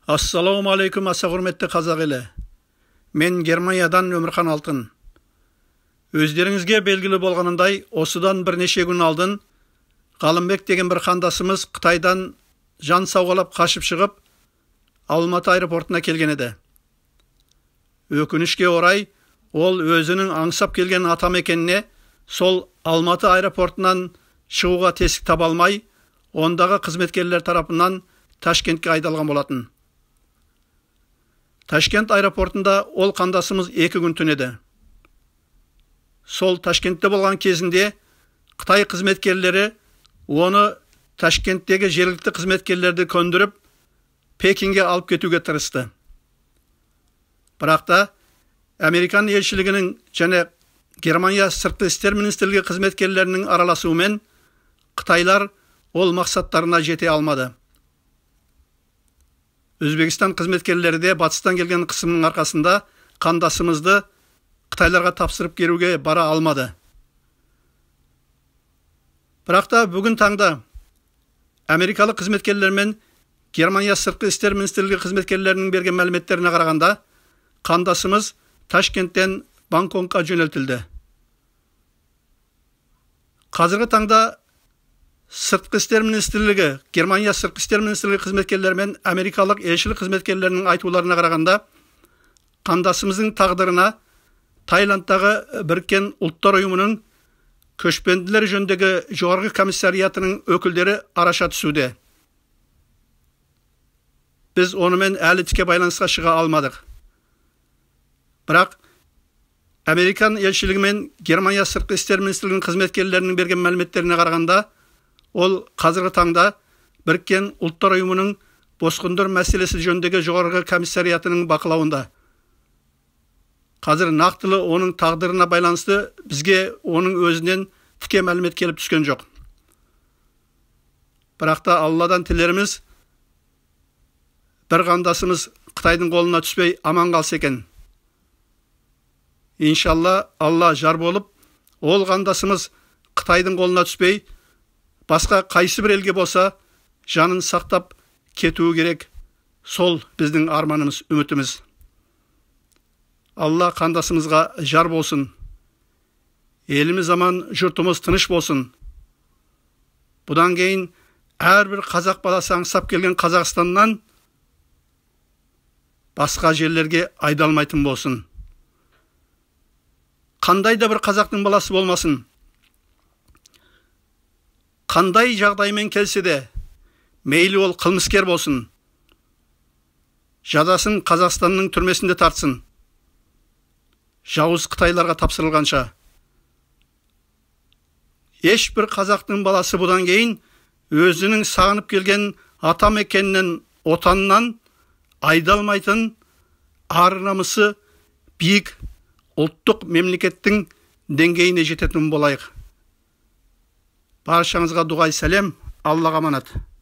Assalamu alaikum, аса құрметті қазақ елі. Мен Германиядан Өмірхан Алтын. Өздеріңізге белгілі болғанындай, осыдан бірнеше күн алдын Ғалымбек деген бір қандасымыз Қытайдан жан сауғалап қашып шығып, Алматы аэропортына келген еді. Өкінішке орай, ол өзінің аңсап келген атамекеніне сол Алматы аэропортынан шығуға тесік таба алмай, ондағы қызметкерлер тарапынан Ташкентке айдалған болатын. Ташкент аэропортында ол қандасымыз 2 күн түнеді. Сол Ташкентте болған кезінде Қытай қызметкерлері оны Ташкенттегі жергілікті қызметкерлерді көндіріп, Пекинге алып кетуге тырысты. Бірақ та Американ елшілігінің және Германия сыртқы істер министрлігі қызметкерлерінің араласуымен Қытайлар ол мақсаттарына жете алмады. Өзбекстан қызметкерлері де батыстан келген қысымның арқасында қандасымызды Қытайларға тапсырып беруге бара алмады. Бірақ та бүгін таңда Америкалық қызметкерлер мен Германия сыртқы істер министрлігі қызметкерлерінің берген мәліметтеріне қарағанда, қандасымыз Ташкенттен Бангкокқа жөнелтілді. Қазіргі таңда сыртқы істер министрлігі, Германия сыртқы істер министрлігі қызметкерлері мен Америкалық елшілік қызметкерлерінің айтуларына қарағанда, қандасымыздың тағдырына Таиландтағы Біріккен Ұлттар ұйымының көшпенділер жөніндегі жоғарғы комиссариатының өкілдері араша түсуде. Біз онымен әлі тіке байланысқа шыға алмадық. Бірақ Американ елшілігі мен Германия сыртқы істер министрлігінің қызметкерлерінің берген мәліметтеріне қарағанда, ол қазіргі таңда Біріккен Ұлттар ұйымының босқындар мәселесі жөніндегі жоғарғы комиссариатының бақылауында. Қазір нақтылы оның тағдырына байланысты бізге оның өзінен тіке мәлімет келіп түскен жоқ. Бірақ та Алладан тілеріміз, бір қандасымыз Қытайдың қолына түспей аман қалса екен. Иншалла, Алла жар болып, ол қандасымыз Қытайдың қолына түспей, басқа қайсы бір елге болса, жанын сақтап кетуі керек. Сол біздің арманымыз, үмітіміз. Алла қандасымызға жар болсын. Еліміз аман, жұртымыз тыныш болсын. Бұдан кейін әрбір қазақ баласы аңсап келген Қазақстаннан басқа жерлерге айдалмайтын болсын. Қандай да бір қазақтың баласы болмасын. Қандай жағдаймен келсе де, мейлі ол қылмыскер болсын. Жазасын Қазақстанның түрмесінде тартсын. Жауыз Қытайларға тапсырылғанша. Ешбір қазақтың баласы бұдан кейін өзінің сағынып келген атамекенінен, отанынан айдалмайтын, ар намысы биік ұлттық мемлекеттің деңгейіне жететін болайық. Баршаңызға дұғай сәлем, Аллаға аманат.